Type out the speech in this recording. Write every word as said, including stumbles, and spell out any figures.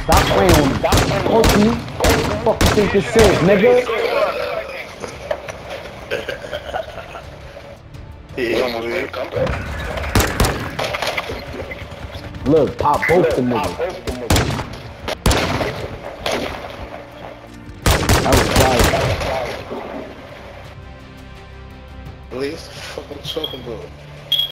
Stop playing with me. Stop playing with me. What the fuck you think this is, nigga? He almost did come back. Look, pop both the niggas. I was sorry. What the fuck I'm talking about?